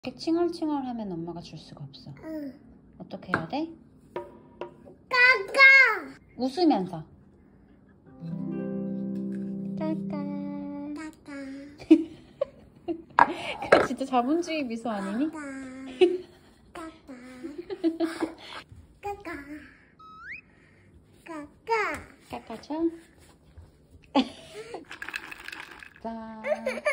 이렇게 칭얼칭얼하면 엄마가 줄 수가 없어. 응. 어떻게 해야 돼? 까까. 웃으면서. 까까. 까까. 그거 진짜 자본주의 미소 아니니? 까까. 까까. 까까. 깎아줘. 짠.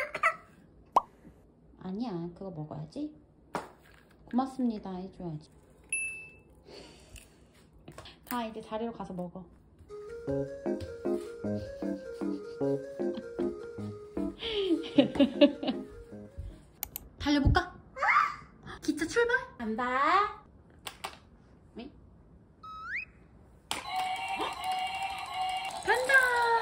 아니야, 그거 먹어야지. 고맙습니다 해줘야지. 다 이제 자리로 가서 먹어. 달려볼까? 기차 출발! 간다. 네? 간다.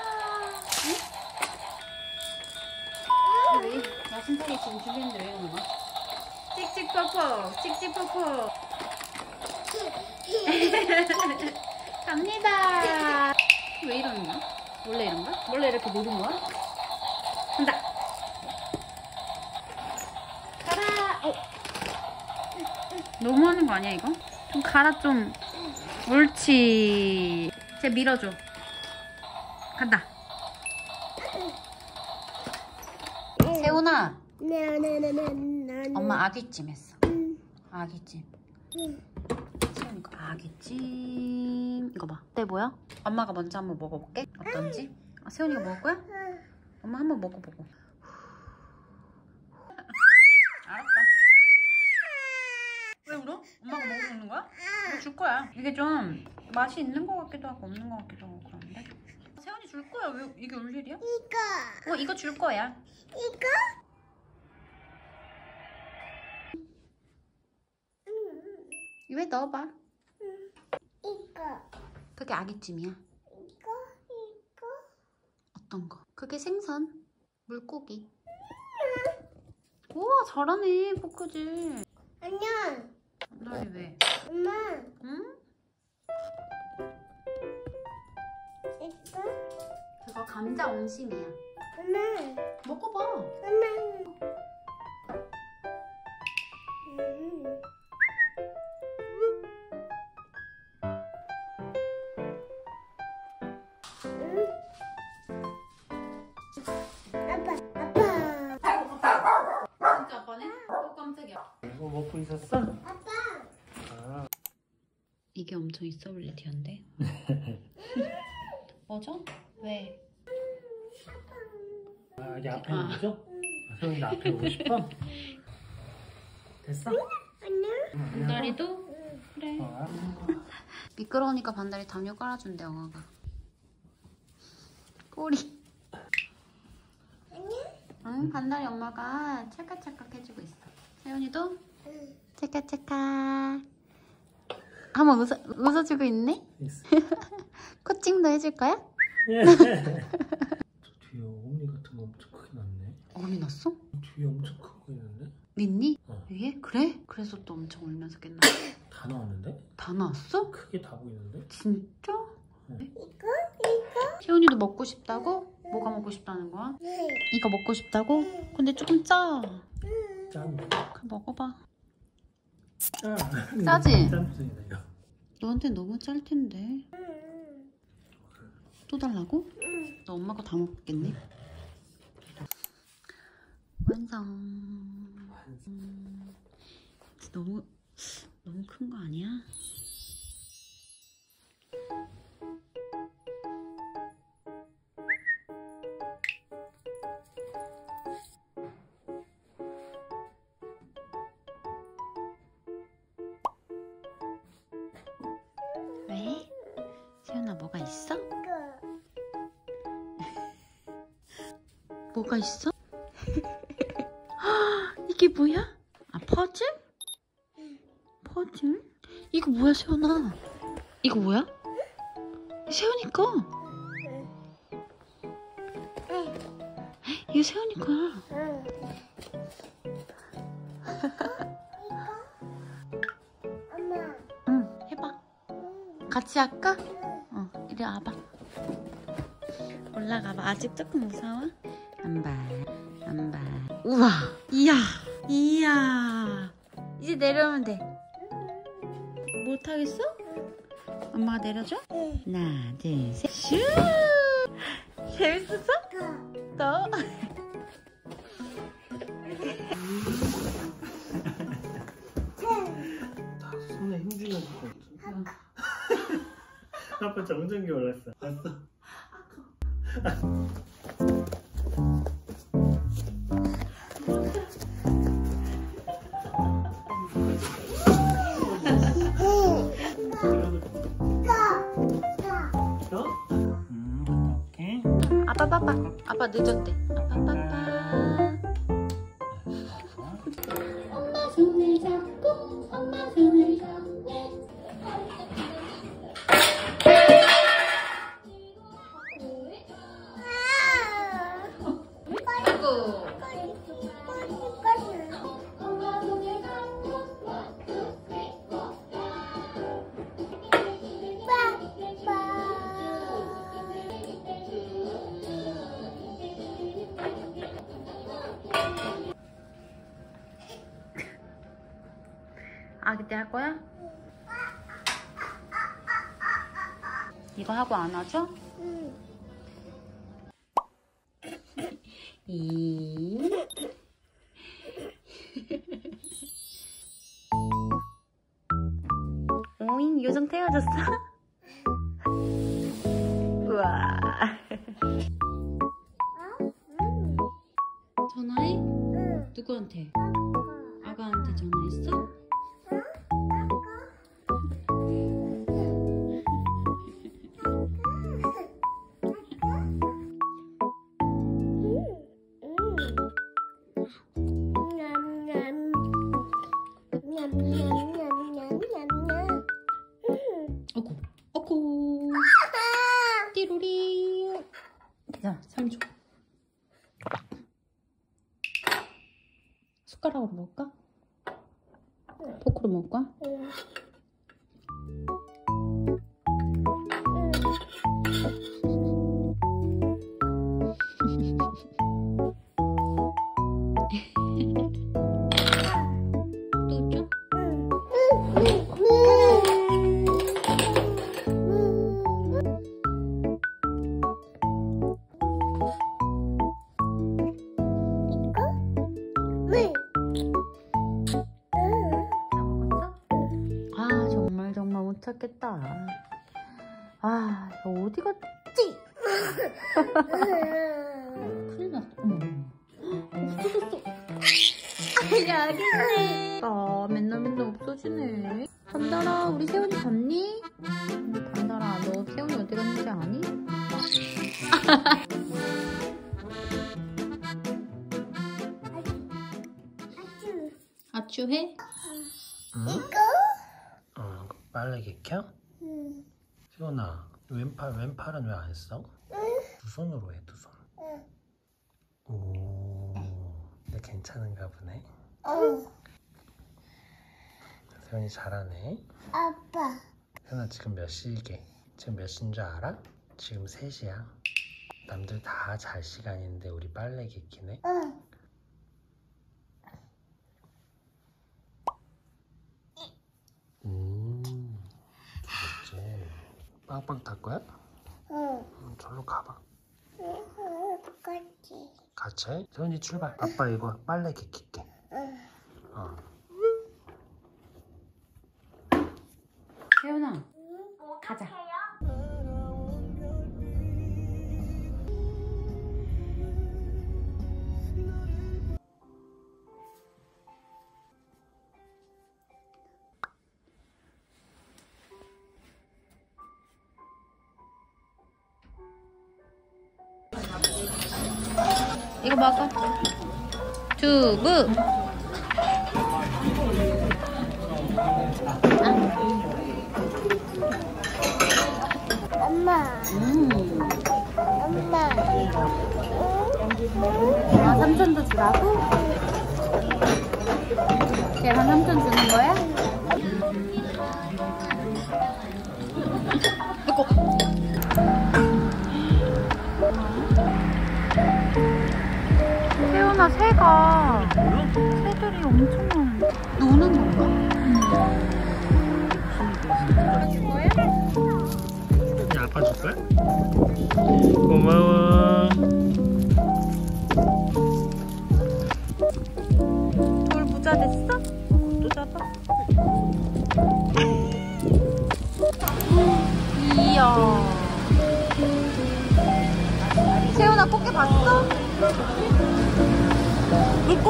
응? 왜 야심차게 지금 준비했는데 왜 이러는 거야? 찍찍퍼퍼, 찍찍퍼퍼. 갑니다. 왜 이러는 거야? 원래 이런 거야? 원래 이렇게 노는 거야? 간다. 가라. 너무 하는 거 아니야 이거? 좀 가라 좀. 옳지. 쟤 밀어줘. 간다. 세훈아. 엄마 아귀찜 했어. 아귀찜. 세훈 이거 아귀찜. 이거 봐. 어때 보여? 엄마가 먼저 한번 먹어볼게. 어떤지? 세훈이가 먹을 거야? 엄마 한번 먹어보고. 알았어. 왜 울어? 엄마가 먹는 거야? 이거 줄 거야. 이게 좀 맛이 있는 거 같기도 하고 없는 거 같기도 하고 그런데. 세훈이 줄 거야. 왜 이게 울 일이야? 이거. 이거 줄 거야. 이거? 입에 넣어봐. 이거. 그게 아귀찜이야. 이거. 어떤 거? 그게 생선. 물고기. 우와 잘하네 포크질. 안녕. 너희 왜? 엄마. 응? 이거. 그거 감자 옹심이야. 엄마. 먹어봐. 엄마. 진짜 아빠네? 깜짝이야. 이거 먹고 있었어? 아빠. 아. 이게 엄청 있어 보일 티인데. 뭐죠? 왜? 아, 여기 앞에 오죠? 세훈이 나 앞에 오고 싶어? 됐어? 안녕. 반다리도? 그래. 미끄러우니까 반다리 담요 깔아준대 영아가. 꼬리. 안녕. 응, 반다리 엄마가 찰칵찰칵 해주고 있어. 세훈이도? 응. 찰칵찰칵. 한번 웃어주고 있네? 있어. 코칭도 해줄 거야? 저 뒤에 어금니 같은 거 엄청 크게 났네. 어금니 났어? 뒤에 엄청 크게 있는데? 믿니? 어. 위에? 그래? 그래서 또 엄청 울면서 깼나? 다 나왔는데? 다 나왔어? 크게 다 보이는데? 진짜? 이거. 세훈이도 먹고 싶다고? 뭐가 먹고 싶다는 거야? 이거 먹고 싶다고? 근데 조금 짜. 짠. 그 먹어봐. 짜. 짜지? 짠 표정이다 이거. 너한테 너무 짤 텐데. 또 달라고? 너 엄마 거 다 먹겠네. 완성. 너무 큰 거 아니야? 왜? 세훈아 뭐가 있어? 뭐가 있어? 이게 뭐야? 아 퍼즐? 퍼즐? 이거 뭐야 세훈아? 이거 뭐야? 세훈이 거. 이거 세훈이 거야. 엄마. 응 해봐. 같이 할까? 이리 와봐. 올라가봐. 아직 조금 무서워? 안 봐. 우와. 이야. 이제 내려오면 돼. 못하겠어? 엄마가 내려줘? 하나, 둘, 셋. 슈! 재밌었어? 또? 손에 힘주면 아빠 정전기 올랐어. 봤어? 오케이. 아빠 늦었대. 엄마 손을 잡고 엄마 손을 잡고. 아기 때 할 거야? 이거 하고 안아줘? 응. 오잉, 요정 태워줬어? 우와. 전화해? 응. 누구한테? 아가한테 전화했어? 어구 띠로리. 자, 3초. 숟가락으로 먹을까? 포크로 먹을까? 또 줘? 정말 못 찾겠다. 아, 너 어디 갔지? 큰일 났어. 없어졌어. 야, 알겠네. 아, 맨날 없어지네. 단달아, 우리 세훈이 봤니? 우리 단달아, 너 세훈이 어디 갔는지 아니? 아추해? 이거? 빨래기 켜? 응. 세훈아, 왼팔은 왜 안 써? 두 손으로 해, 두 손. 오, 근데 괜찮은가 보네. 세훈이 잘하네. 아빠. 세훈아, 지금 몇 시게? 지금 몇 시인 줄 알아? 지금 3시야. 남들 다 잘 시간인데 우리 빨래기 키네. 응. 좋겠지. 빵빵 탈 거야? 응. 절로 가봐. 똑같이. 같이 해? 세훈이 출발. 아빠 이거 빨래기 킬게. 세훈아, 가자. 이거 먹어. 두부. 엄마. 엄마. 아, 삼촌도 주라고? 걔만 삼촌 주는 거야? 세훈아, 새들이 엄청 많은데. 노는 건가?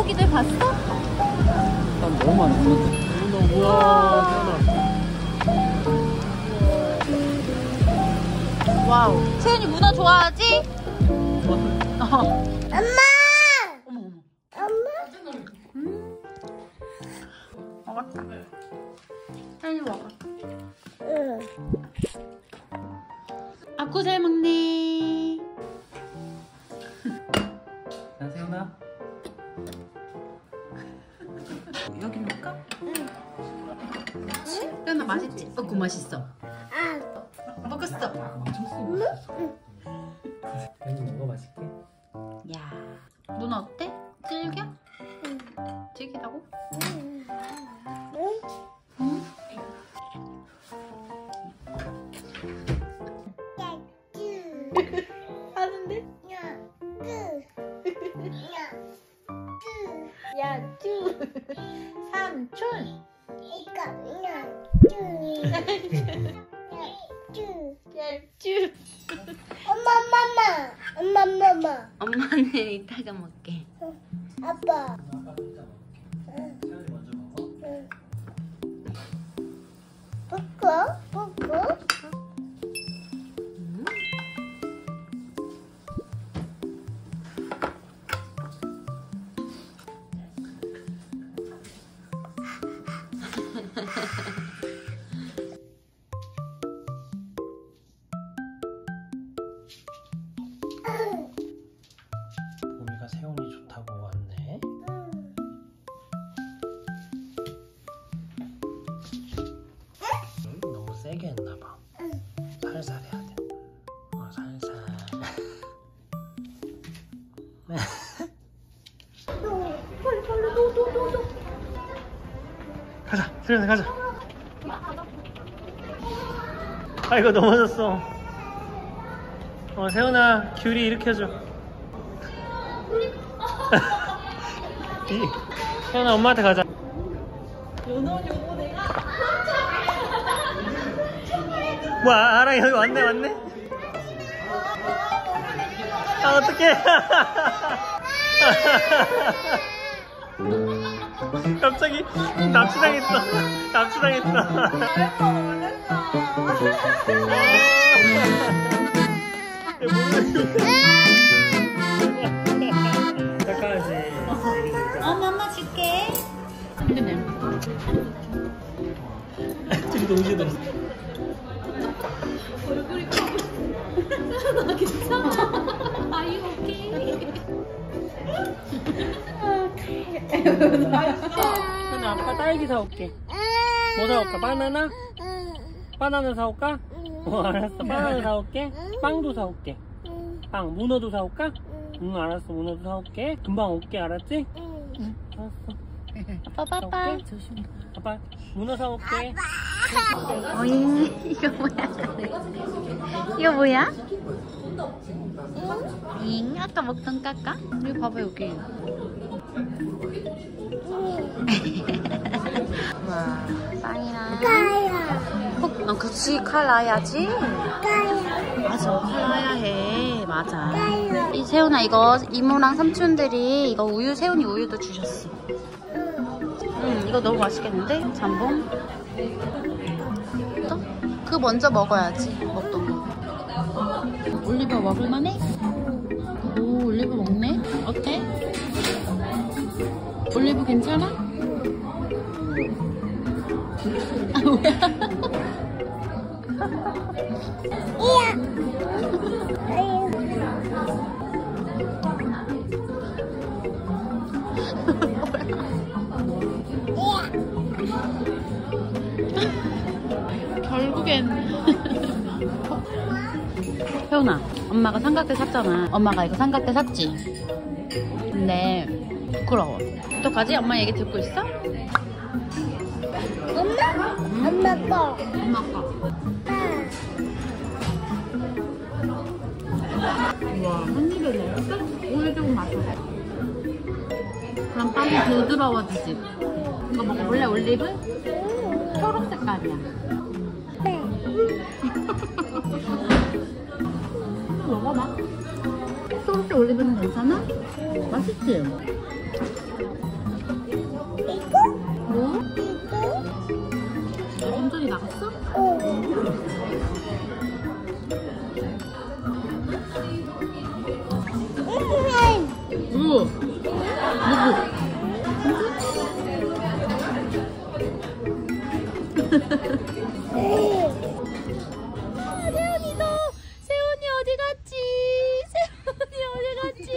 물고기들 봤어? 난 너무 많았어. 우와, 와우. 채은이 문어 좋아하지? 엄마! 어머 어머. 엄마? 먹었다. 채은이 먹어. 응. 아쿠 잘 먹네. 나 세훈아. 여기 넣을까? 응. 세훈아 맛있지? 그 맛있어. 아, 먹었어. 괜히 먹어 맛있게. 야, 문어 어때? 질겨? 응. 질기다고? 응. 응? 응? 하는데? 야, 쭈. 삼촌. 야, 쭈. 엄마. 엄마는 이따가 먹게. 아빠. 세훈이 먼저 먹어. 뽀뽀. 봄이가 세훈이 좋다고 왔네. 너무 세게 했나봐. 살살 해야 돼. 살살. 가자, 세훈아 가자. 아이고 넘어졌어. 세훈아 귤이 일으켜줘. 세훈아 엄마한테 가자. 와, 아랑 여기 왔네. 아, 어떡해. 갑자기 납치당했어. 잠깐만지. 엄마 줄게. 힘드네. 둘이 동시에 들었어. 나 괜찮아. 아이 오케이. 근데 아빠 딸기 사올게. 뭐 사올까? 바나나? 바나나 사올까? 알았어. 바나나 사올게. 빵도 사올게. 빵. 문어도 사올까? 응, 알았어. 문어도 사올게. 금방 올게. 알았지? 응, 알았어. 아빠 빠빠. 조심. 아빠 문어 사올게. 어잉. 이거 뭐야? 잉. 아까 먹던 까까? 여기 봐봐 여기. 와, 빵이랑. 그치, 칼 놔야지. 맞아, 칼 놔야 해. 맞아. 이 세훈아, 이거 이모랑 삼촌들이 이거 우유, 세훈이 우유도 주셨어. 이거 너무 맛있겠는데? 잠봉. 또? 그거 먼저 먹어야지. 먹던 거. 올리브 먹을만해? 오, 올리브 먹네? 어때? 올리브 괜찮아? 아, 뭐야? 결국엔 혜훈아, 엄마가 삼각대 샀잖아. 엄마가 이거 삼각대 샀지? 근데 부끄러워. 어떡하지? 엄마 얘기 듣고 있어? 엄마? 엄마 거. 엄마 거. 우와, 한 입에 넣었어? 오일 조금 마셔. 그럼 빵이 부드러워지지. 이거 먹어볼래? 올리브? 초록 색깔이야. 네. 먹어봐. 초록색 올리브는 괜찮아? 맛있지? 세훈이도 세훈이 어디 갔지? 세훈이 어디 갔지?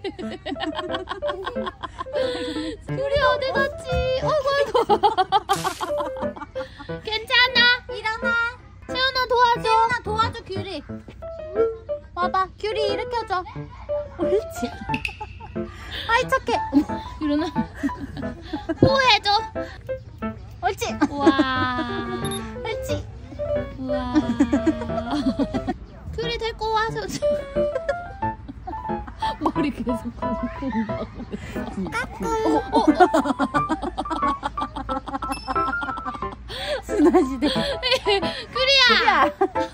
귤이 어디 갔지? 어이구. 괜찮아. 일어나. 세훈아 도와줘. 세훈아 도와줘 귤이. 와봐 귤이 일으켜줘. 옳지. 아이 착해. 일어나. 호해줘. 옳지. 와. 옳지. 우와. 귤이 데리고 와서 머리 계속 쿵쿵 순화시대. 귤이야.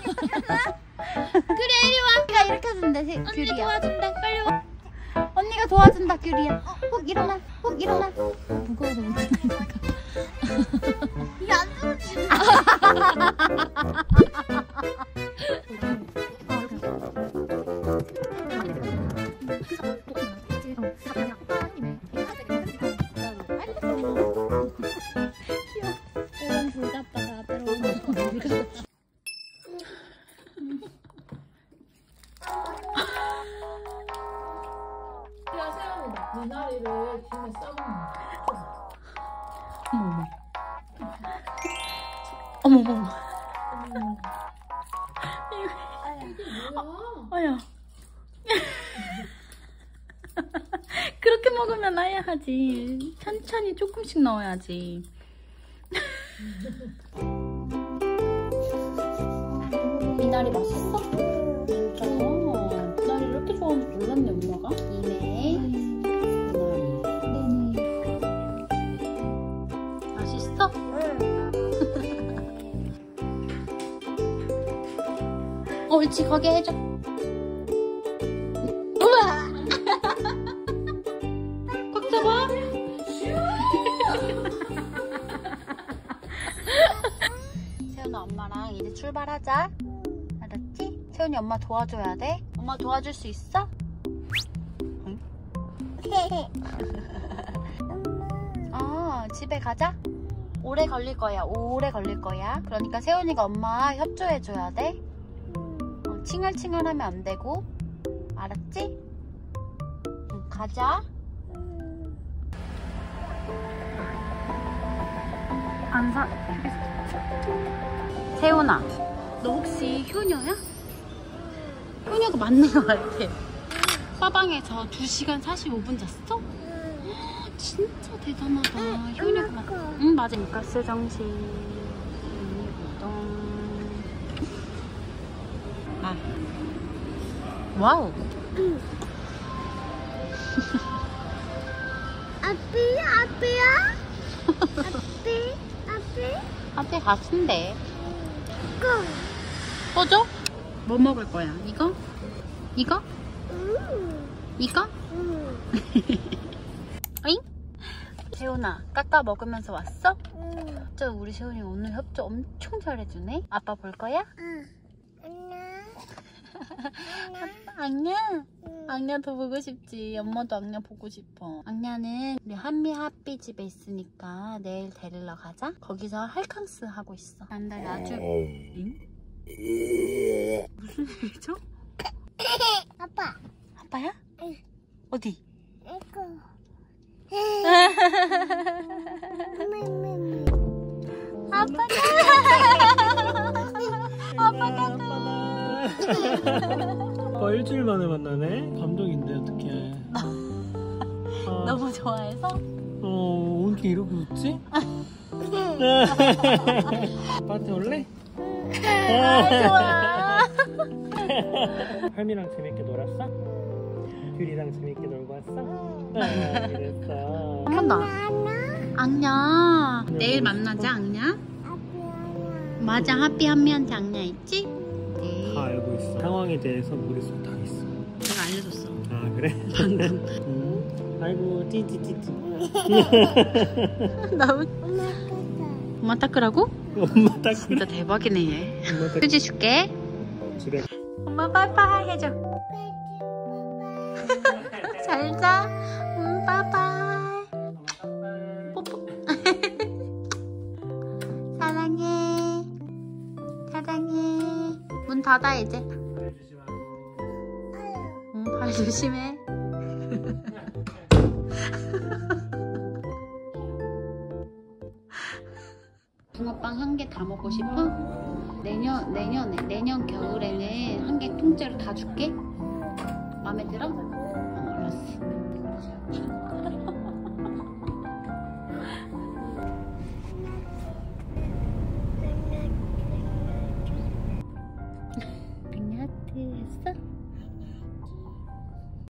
귤이야 이리 와. 내가 일으켜준다. 언니 도와준다. 빨리 와. 언니가 도와준다. 귤이야. 훅 일어나. 훅 일어나. 무거워서 못 일어나니까. 이게 안 떨어지네. 야, 세연이다. 미나리를 김에 싸먹는 어머머. 아야. 그렇게 먹으면 아야 하지. 천천히 조금씩 넣어야지. 미나리 맛있어? 진짜. 미나리 이렇게 좋아하는 줄 몰랐네 엄마가. 이네 미나리. 맛있어? 옳지 거기 해줘. 우와. 꽉 잡아. 세훈아 엄마랑 이제 출발하자. 알았지? 세훈이 엄마 도와줘야 돼. 엄마 도와줄 수 있어? 응? 집에 가자. 오래 걸릴 거야. 오래 걸릴 거야. 그러니까 세훈이가 엄마 협조해줘야 돼. 칭얼칭얼하면 안 되고. 알았지? 응, 가자. 안사. 세훈아, 너 혹시 효녀야? 효녀가 맞는 것 같아. 빠방에서 2시간 45분 잤어? 진짜 대단하다. 효녀가 맞. 응 맞아. 가스 정식. 아. 와우. 앞이야? 앞에 가순대. 또 줘? 뭐 먹을 거야? 이거? 이거? 이거? 어잉? 세훈아, 깎아 먹으면서 왔어? 진짜 우리 세훈이 오늘 협조 엄청 잘해주네. 아빠 볼 거야? 아빠 악녀? 악녀 더 보고 싶지. 엄마도 악녀 보고 싶어. 악녀는 우리 한미 핫비 집에 있으니까 내일 데리러 가자. 거기서 할캉스 하고 있어. 난달 아주. 응? 무슨 일이죠? 아빠. 아빠야? 응. 어디? 이거. 아빠다. 아빠다. 일주일 만에 만나네? 감동인데 어떡해. 너무 좋아해서? 어떻게 이러고 웃지? 아빠한테 올래? 좋아. 할미랑 재밌게 놀았어? 귤이랑 재밌게 놀고 왔어? 그랬어. 한다. 악녀. 내일 만나자 악녀. 맞아. 하삐 한미한테 악녀 있지? 네. 다 알고 있어. 상황에 대해서 머릿속에 다 있어. 내가 알려줬어. 아 그래? 아이고 찌찌찌찌. 너무. 엄마 닦으라고? 엄마 딱 진짜 대박이네 얘. 엄마 딱 휴지 줄게. 집에. 엄마 빠이빠이 해줘. 잘 자. 빠이빠이. 뽀뽀. 사랑해. 닫아 이제. 응, 발 조심해. 붕어빵 한 개 다 먹고 싶어? 내년 겨울에는 한 개 통째로 다 줄게. 마음에 들어?